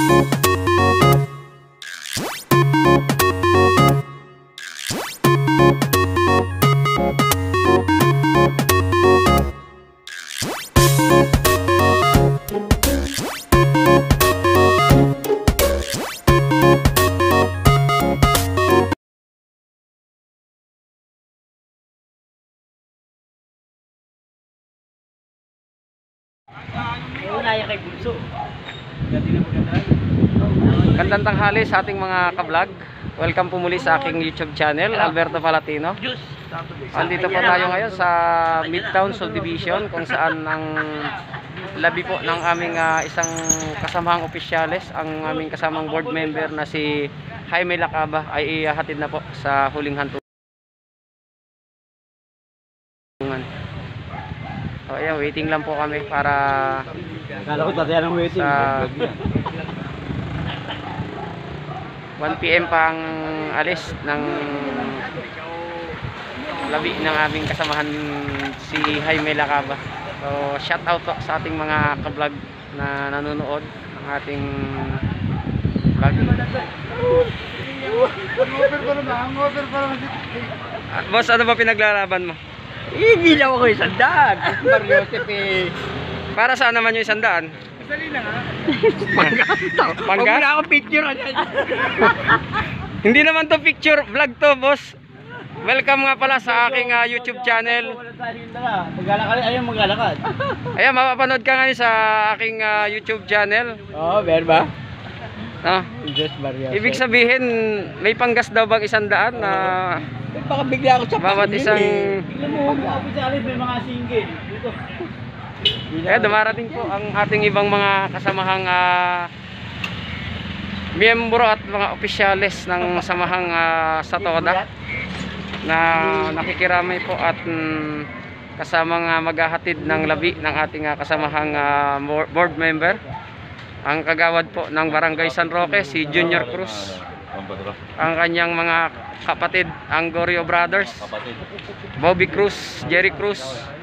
Gandang tanghali sa ating mga ka-vlog. Welcome po muli sa aking YouTube channel, Alberto Palatino. Andito po tayo ngayon sa Midtown Subdivision, kung saan ang labi po ng aming isang kasamahang opisyales, ang aming kasamang board member na si Jaime Lacaba ay ihahatid na po sa huling hantungan. So ayan, waiting lang po kami para Kala ko tatayan ng waiting. sa 1 PM pa ang alis ng labi ng aming kasamahan si Jaime Lacaba. So shout out po sa ating mga ka-vlog na nanonood ng ating vlog. Boss, ano ba pinaglalaban mo? Hindi lang ako isang daan. Mario Tepe. Para saan naman yung 100? Dali na nga. Pangga? Huwag na ako picture. Hindi naman to picture vlog to, boss. Welcome nga pala sa aking YouTube channel. Maglalakad, ayun maglalakad. Ayan, mapapanood ka ngayon sa aking YouTube channel. Oo, meron ba? No? Mario. Ibig sabihin, may panggas daw bang 100 na Baka bigla ako sa bawat isang... Tignan mo, opisyalis may mga single. Dito. Kaya dumarating po ang ating ibang mga kasamahang miyembro at mga opisyales ng samahang Satoda na nakikiramay po at kasamang maghahatid ng labi ng ating kasamahang board member, ang kagawad po ng Barangay San Roque, si Junior Cruz, ang kanyang mga kapatid, ang Gorio Brothers, Bobby Cruz, Jerry Cruz.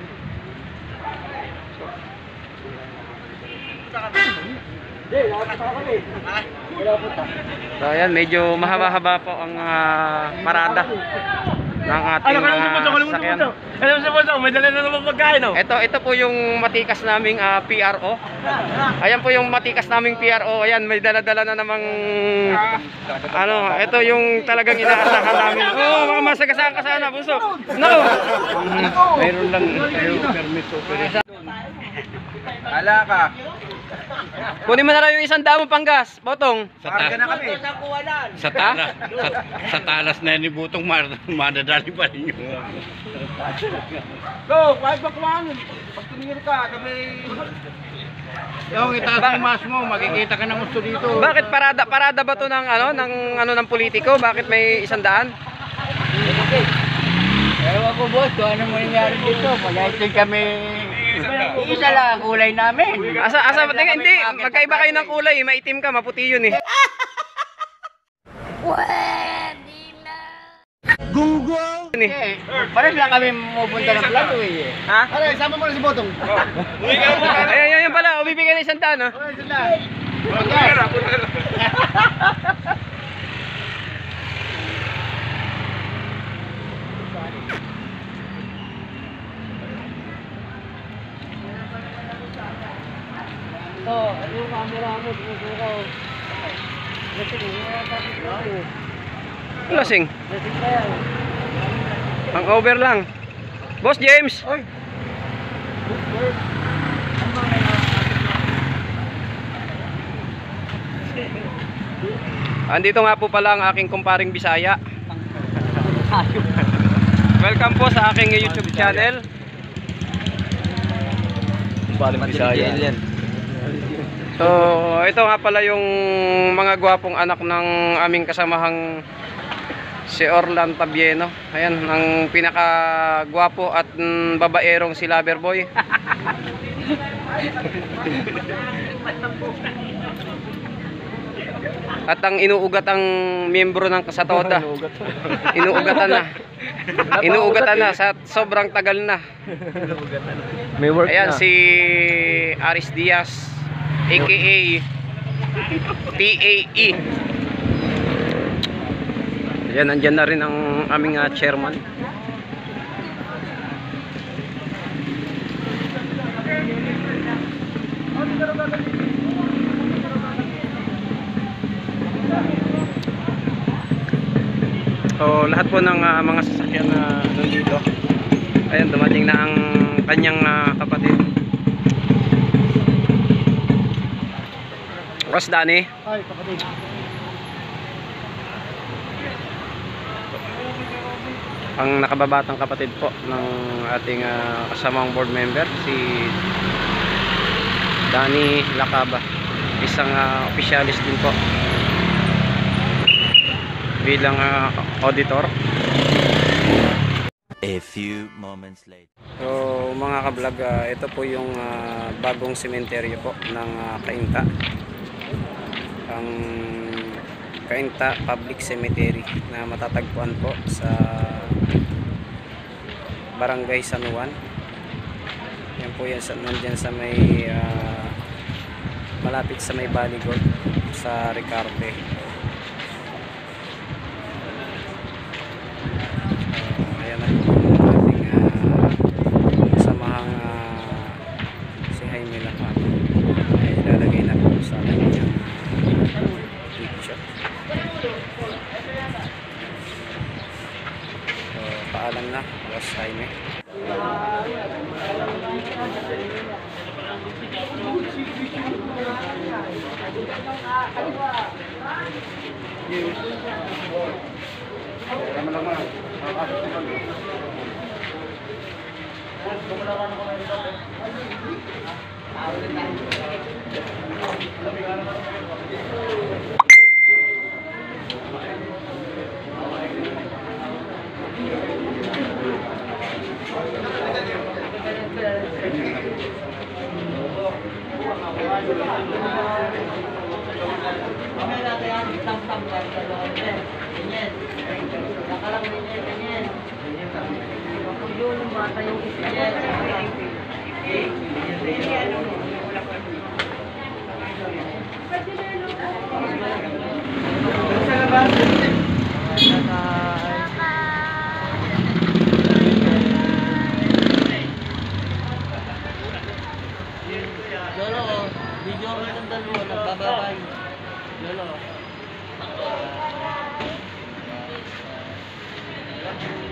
So ayan, medyo mahaba-haba po ang parada ng ating sasakyan. Alam mo sa may dala na naman pagkain, no? Ito po yung matikas naming PRO. Ayan po yung matikas naming PRO. Ayan, may dala-dala na namang ito yung talagang inaasahan namin. Mga masagasaan ka sana, bunso. No. Mayroon lang tayo permit operation. Ala ka. Kunin mo na lang yung 100 mo panggas, Botong. Sa talas na ni Butong madadali pa rin yun. Go, kahit bakuan. Pag tumingin ka, kami... Yung itaas ng mas mo, makikita ka ng gusto dito. Bakit parada ba to ng ng politiko? Bakit may 100? Ewan ko, boss, kung ano mangyayari dito. Pag-aitid kami... Isa lang ang kulay namin. Asa tingnan, hindi, magkaiba kayo ng kulay, maitim ka, maputi yun eh. Gunggong! Pares lang kami pupunta ng plato eh. Ha? Aray, sama mo na si Botong. Ayun pala, bibigyan ng 100, no? Ito, yung camera mo, dumusukaw. Lasing. Lasing na yan. Ang over lang. Boss James! Oy! Andito nga po pala ang aking kumparing Bisaya. Welcome po sa aking YouTube channel. Kumparing Bisaya. So, ito nga pala yung mga gwapong anak ng aming kasamahang si Orlan Tabieno. Ayan, ang pinakagwapo at babaerong si Loverboy. At ang inuugat ang miyembro ng Kasatoda. Inuugatan na sa sobrang tagal na. May work Ayan na. si Aris Diaz, aka PAE. Ayan, nandyan na rin ang aming chairman. So lahat po ng mga sasakyan na nandito, ayan, dumating na ang kanyang kapatid. Ross Dani. Ay, kapatid. Ang nakababatang kapatid po ng ating kasamang board member, si Danny Lacaba, isang officialis din po bilang auditor. A few moments later. So mga kablog, ito po yung bagong sementeryo po ng Cainta, ang Cainta Public Cemetery na matatagpuan po sa Barangay San Juan. Yan po yan, nandyan sa may malapit sa may Baligon sa Ricarte. Ayan na po ang ating kasamahang si Jaime Lacaba. Ay ilalagay na po sa kanyang picture. So paalam na, Boss Jaime. Lolo, video mo ng dalawa, nagbababay. Lolo.